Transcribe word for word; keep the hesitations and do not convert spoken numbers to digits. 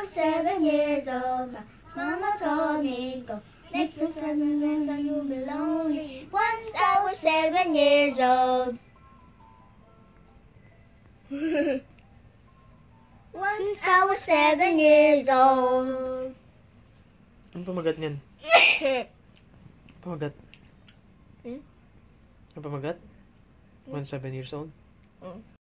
seven years old, my mama told me go make your friends and friends and you'll be lonely. Once I was seven years old. Once I was seven years old. Ano pamagat niyan? Pamagat? Hmm? Ano pamagat? One seven years old? Hmm.